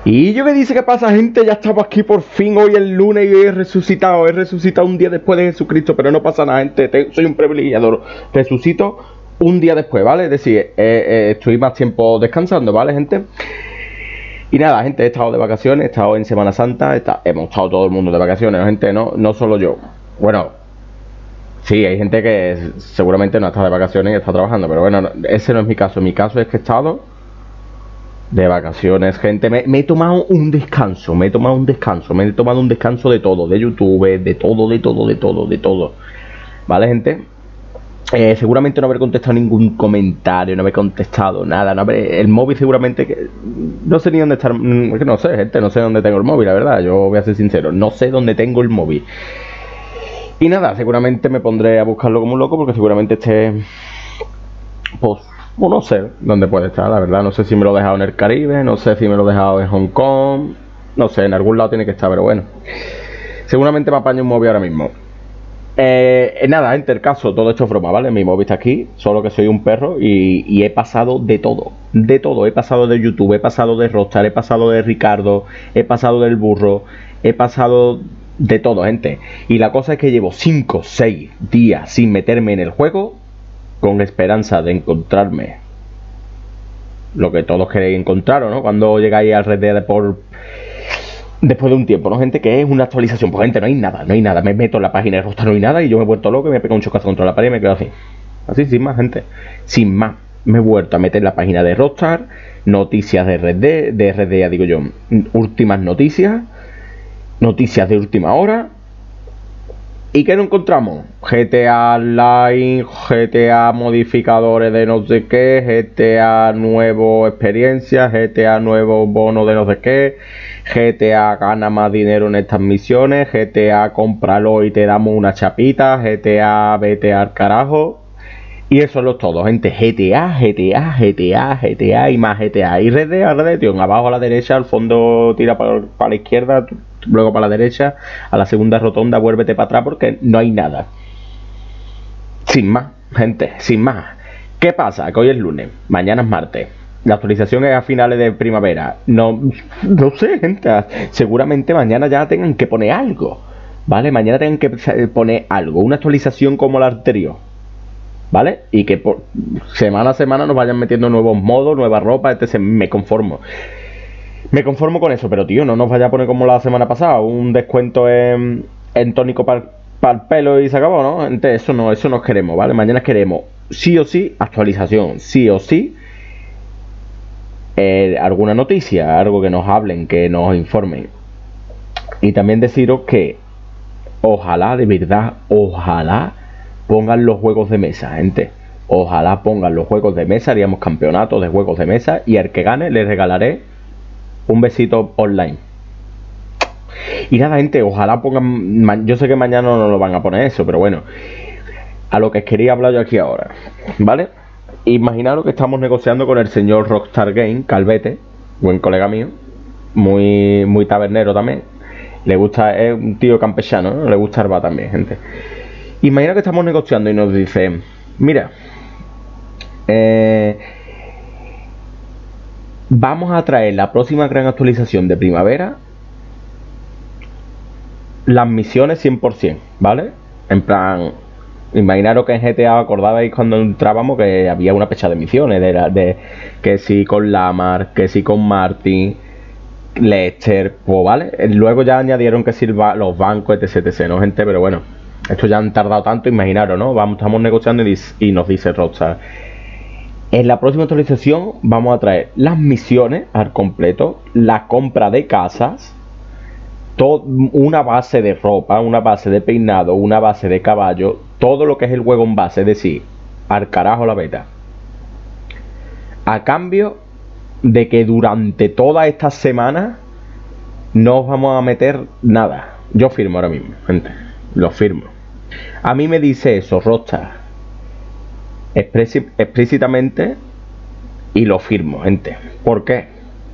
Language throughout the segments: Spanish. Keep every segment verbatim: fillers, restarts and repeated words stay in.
Y yo que dice, ¿qué pasa, gente? Ya estamos aquí por fin, hoy el lunes, y he resucitado, he resucitado un día después de Jesucristo, pero no pasa nada, gente, te, soy un privilegiado, resucito un día después, ¿vale? Es decir, eh, eh, estoy más tiempo descansando, ¿vale, gente? Y nada, gente, he estado de vacaciones, he estado en Semana Santa, está, hemos estado todo el mundo de vacaciones, gente, no, no solo yo. Bueno, sí, hay gente que seguramente no está de vacaciones y está trabajando, pero bueno, no, ese no es mi caso, mi caso es que he estado de vacaciones, gente. Me, me he tomado un descanso, me he tomado un descanso, me he tomado un descanso de todo, de YouTube, de todo, de todo, de todo, de todo. ¿Vale, gente? Eh, seguramente no habré contestado ningún comentario, no habré contestado nada, no habré, el móvil seguramente que no sé ni dónde estar, no sé, gente, no sé dónde tengo el móvil, la verdad, yo voy a ser sincero, no sé dónde tengo el móvil. Y nada, seguramente me pondré a buscarlo como un loco porque seguramente esté, pues, no sé dónde puede estar, la verdad. No sé si me lo he dejado en el Caribe, no sé si me lo he dejado en Hong Kong, no sé, en algún lado tiene que estar, pero bueno, seguramente me apaño un móvil ahora mismo. Eh, nada, en el caso, todo esto es broma, ¿vale? Mi móvil está aquí, solo que soy un perro y, y he pasado de todo, de todo. He pasado de YouTube, he pasado de Rockstar, he pasado de Ricardo, he pasado del burro, he pasado de todo, gente. Y la cosa es que llevo cinco, seis días sin meterme en el juego, con esperanza de encontrarme lo que todos queréis encontrar, ¿no? Cuando llegáis al Red Dead por después de un tiempo, ¿no, gente? Que es una actualización. Pues, gente, no hay nada, no hay nada. Me meto en la página de Rockstar, no hay nada, y yo me he vuelto loco y me he pegado un chocazo contra la pared y me quedo así. Así, sin más, gente. Sin más. Me he vuelto a meter en la página de Rockstar, noticias de Red Dead, de Red Dead, digo yo, últimas noticias, noticias de última hora. ¿Y qué no encontramos? G T A Online, G T A modificadores de no sé qué, G T A nuevo experiencia, G T A nuevo bono de no sé qué, G T A gana más dinero en estas misiones, G T A cómpralo y te damos una chapita, G T A vete al carajo. Y eso es lo todo, gente. G T A, G T A, G T A, G T A y más G T A. Y Red Dead, Red Dead, tío, abajo a la derecha, al fondo tira para, para la izquierda, luego para la derecha, a la segunda rotonda vuélvete para atrás porque no hay nada. Sin más, gente, sin más. ¿Qué pasa? Que hoy es lunes, mañana es martes. La actualización es a finales de primavera. No, no sé, gente. Seguramente mañana ya tengan que poner algo, ¿vale? Mañana tengan que poner algo, una actualización como la anterior, ¿vale? Y que por semana a semana nos vayan metiendo nuevos modos, nueva ropa, etcétera. Me conformo. Me conformo con eso, pero tío, no nos vaya a poner como la semana pasada, un descuento en, en tónico para pa el pelo y se acabó, ¿no? Entonces, eso no, eso no queremos, ¿vale? Mañana queremos sí o sí actualización, sí o sí eh, alguna noticia, algo que nos hablen, que nos informen. Y también deciros que ojalá, de verdad, ojalá pongan los juegos de mesa, gente. Ojalá pongan los juegos de mesa, haríamos campeonatos de juegos de mesa y al que gane le regalaré un besito online. Y nada, gente, ojalá pongan, yo sé que mañana no lo van a poner eso, pero bueno, a lo que quería hablar yo aquí ahora, ¿vale? Imaginaros que estamos negociando con el señor Rockstar Game, Calvete, buen colega mío, muy, muy tabernero también, le gusta, es un tío campechano, ¿no? Le gusta el bar también, gente. Imagina que estamos negociando y nos dice, mira, eh, vamos a traer la próxima gran actualización de primavera, las misiones cien por cien, ¿vale? En plan, imaginaros que en G T A acordabais cuando entrábamos que había una pecha de misiones, de, de que si con Lamar, que si con Martin, Lester, pues vale. Luego ya añadieron que si los bancos, etc, etc, ¿no, gente? Pero bueno, esto ya han tardado tanto, imaginaros, ¿no? Vamos, estamos negociando y, y nos dice Rockstar, en la próxima actualización vamos a traer las misiones al completo, la compra de casas, todo, una base de ropa, una base de peinado, una base de caballo, todo lo que es el juego en base, es decir, al carajo la beta. A cambio de que durante toda esta semana no os vamos a meter nada. Yo firmo ahora mismo, gente, lo firmo. A mí me dice eso Rockstar explícitamente y lo firmo, gente. ¿Por qué?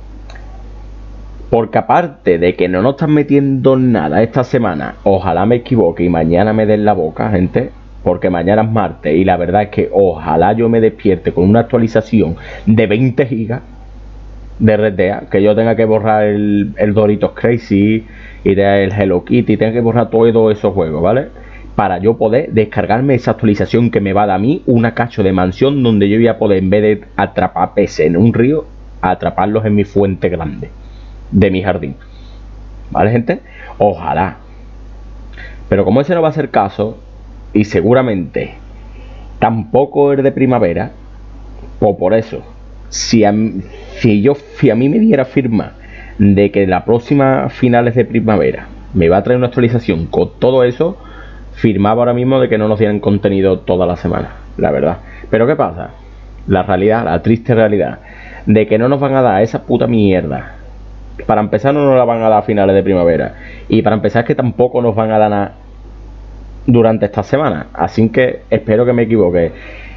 Porque aparte de que no nos están metiendo nada esta semana, ojalá me equivoque y mañana me den la boca, gente, porque mañana es martes y la verdad es que ojalá yo me despierte con una actualización de veinte gigas, de Red Dead, que yo tenga que borrar el, el Doritos Crazy y el Hello Kitty, tenga que borrar todos esos juegos, ¿vale? Para yo poder descargarme esa actualización que me va a dar a mí una cacho de mansión donde yo voy a poder, en vez de atrapar peces en un río, atraparlos en mi fuente grande de mi jardín. ¿Vale, gente? Ojalá. Pero como ese no va a ser caso, y seguramente tampoco es de primavera, pues por eso, si a, si yo si a mí me diera firma de que la próxima finales de primavera me va a traer una actualización con todo eso, firmaba ahora mismo de que no nos dieran contenido toda la semana, la verdad. Pero ¿qué pasa? La realidad, la triste realidad, de que no nos van a dar esa puta mierda. Para empezar, no nos la van a dar a finales de primavera. Y para empezar, es que tampoco nos van a dar nada durante esta semana. Así que espero que me equivoque.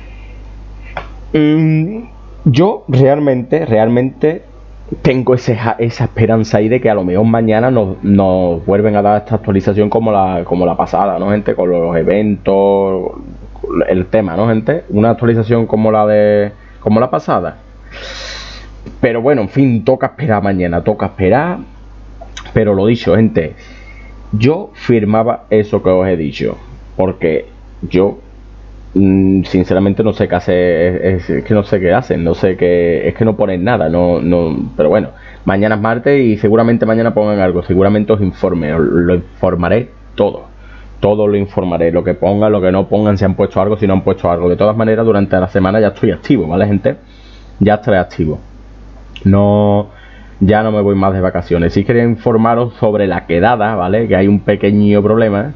Mm, yo realmente, realmente tengo ese, esa esperanza ahí de que a lo mejor mañana nos, nos vuelven a dar esta actualización como la, como la pasada, ¿no, gente? Con los eventos, el tema, ¿no, gente? Una actualización como la de, como la pasada. Pero bueno, en fin, toca esperar mañana, toca esperar. Pero lo dicho, gente, yo firmaba eso que os he dicho, porque yo mmm, sinceramente no sé qué hace, es, es que no sé qué hacen, no sé qué, es que no ponen nada, no, no, pero bueno, mañana es martes y seguramente mañana pongan algo, seguramente os informe, os lo informaré todo, todo lo informaré, lo que pongan, lo que no pongan, si han puesto algo, si no han puesto algo. De todas maneras, durante la semana ya estoy activo, ¿vale, gente? Ya estaré activo. No, ya no me voy más de vacaciones. Sí quería informaros sobre la quedada, ¿vale? Que hay un pequeño problema.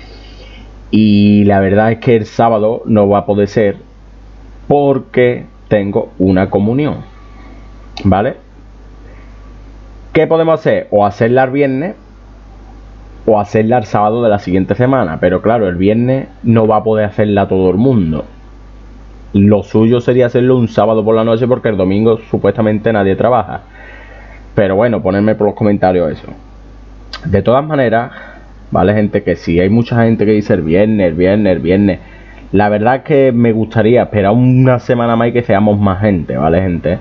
Y la verdad es que el sábado no va a poder ser porque tengo una comunión, ¿vale? ¿Qué podemos hacer? O hacerla el viernes o hacerla el sábado de la siguiente semana. Pero claro, el viernes no va a poder hacerla todo el mundo. Lo suyo sería hacerlo un sábado por la noche porque el domingo supuestamente nadie trabaja. Pero bueno, ponerme por los comentarios eso. De todas maneras, vale, gente, que si hay mucha gente que dice el viernes, el viernes, el viernes. La verdad es que me gustaría esperar una semana más y que seamos más gente, ¿vale, gente?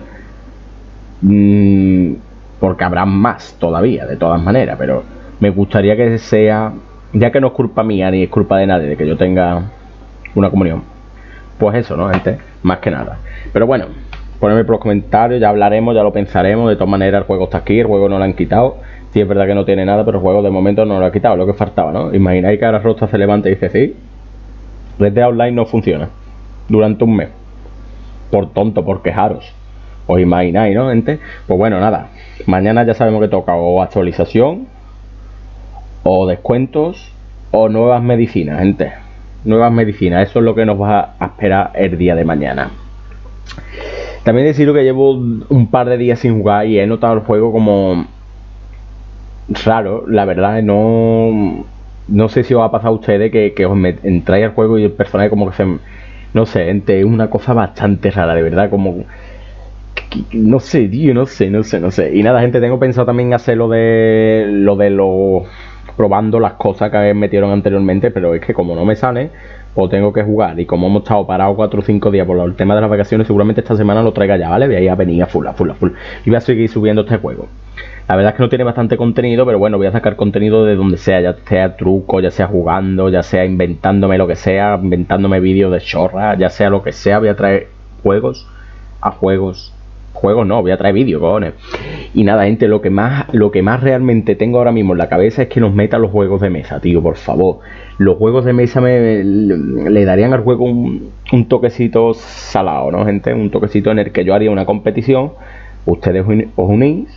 Mm, porque habrá más todavía, de todas maneras. Pero me gustaría que sea, ya que no es culpa mía ni es culpa de nadie de que yo tenga una comunión. Pues eso, ¿no, gente? Más que nada. Pero bueno, ponedme por los comentarios, ya hablaremos, ya lo pensaremos. De todas maneras, el juego está aquí, el juego no lo han quitado. Sí, es verdad que no tiene nada, pero el juego de momento no lo ha quitado, lo que faltaba, ¿no? Imagináis que ahora Rockstar se levanta y dice, sí, Red Dead Online no funciona durante un mes. Por tonto, por quejaros. Os imagináis, ¿no, gente? Pues bueno, nada. Mañana ya sabemos que toca o actualización, o descuentos, o nuevas medicinas, gente. Nuevas medicinas, eso es lo que nos va a esperar el día de mañana. También deciros que llevo un par de días sin jugar y he notado el juego como raro, la verdad. No no sé si os ha pasado a ustedes que, que os entráis al juego y el personaje como que se, no sé, es una cosa bastante rara, de verdad, como no sé, tío, no sé, no sé, no sé. Y nada, gente, tengo pensado también hacer lo de lo de los probando las cosas que metieron anteriormente, pero es que como no me sale, pues tengo que jugar. Y como hemos estado parados cuatro o cinco días por el tema de las vacaciones, seguramente esta semana lo traiga ya, ¿vale? Voy a venir a full, a full, a full. Y voy a seguir subiendo este juego. La verdad es que no tiene bastante contenido, pero bueno, voy a sacar contenido de donde sea, ya sea truco, ya sea jugando, ya sea inventándome lo que sea, inventándome vídeos de chorra, ya sea lo que sea, voy a traer juegos a juegos. Juegos no, voy a traer vídeos, cojones. Y nada, gente, lo que más lo que más realmente tengo ahora mismo en la cabeza es que nos metan los juegos de mesa, tío, por favor. Los juegos de mesa me le, le darían al juego un, un toquecito salado, ¿no, gente? Un toquecito en el que yo haría una competición, ustedes os unís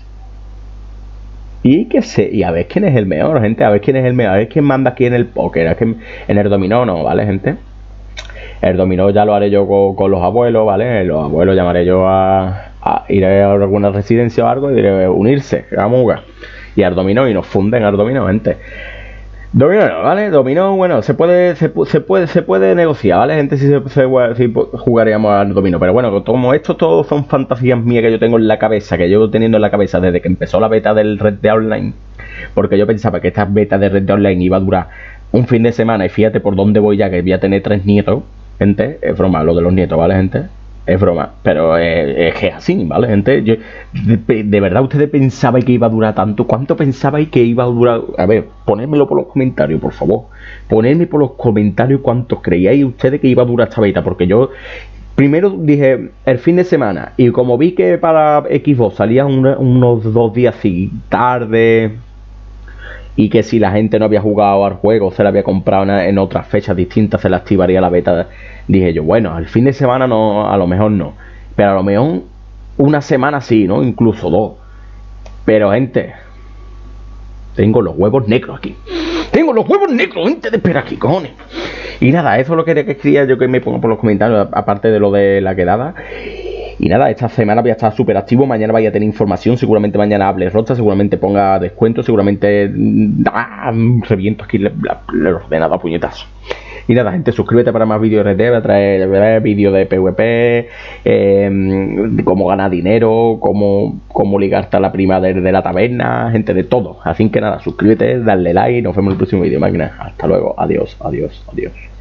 y que sé, y a ver quién es el mejor, gente, a ver quién es el mejor, a ver quién manda aquí en el póker, a ver en el dominó no, ¿vale, gente? El dominó ya lo haré yo con, con los abuelos, ¿vale? Los abuelos llamaré yo a, a ir a alguna residencia o algo y diré jugarse, vamos a jugar. Y al dominó y nos funden al dominó, gente. Dominó no, ¿vale? Dominó, bueno, se puede se, se puede se puede negociar, ¿vale, gente? Si, se, se, si jugaríamos al dominó. Pero bueno, como esto todo son fantasías mías que yo tengo en la cabeza, que llevo teniendo en la cabeza desde que empezó la beta del Red Dead Online. Porque yo pensaba que esta beta de Red Dead Online iba a durar un fin de semana y fíjate por dónde voy ya, que voy a tener tres nietos. Gente, es broma lo de los nietos, ¿vale, gente? es broma, pero es, es que es así, ¿vale, gente? Yo, de, de verdad, ¿ustedes pensabais que iba a durar tanto? ¿Cuánto pensabais que iba a durar? A ver, ponedmelo por los comentarios, por favor. Ponedme por los comentarios cuántos creíais ustedes que iba a durar esta beta, porque yo primero dije el fin de semana, y como vi que para Xbox salía una, unos dos días así tarde, y que si la gente no había jugado al juego, se la había comprado en, en otras fechas distintas, se la activaría la beta, dije yo, bueno, el fin de semana no, a lo mejor no, pero a lo mejor una semana sí, ¿no? Incluso dos. Pero gente, tengo los huevos negros aquí. Tengo los huevos negros, gente, de espera aquí, cojones. Y nada, eso es lo que quería yo que me ponga por los comentarios, aparte de lo de la quedada. Y nada, esta semana voy a estar súper activo, mañana vaya a tener información, seguramente mañana hable Rocha, seguramente ponga descuento, seguramente ah, reviento aquí el ordenador a puñetazo. Y nada, gente, suscríbete para más vídeos de R T, voy a traer vídeos de PvP, eh, cómo ganar dinero, cómo, cómo ligarte a la prima de, de la taberna, gente, de todo. Así que nada, suscríbete, dale like y nos vemos en el próximo vídeo, máquina. Hasta luego, adiós, adiós, adiós.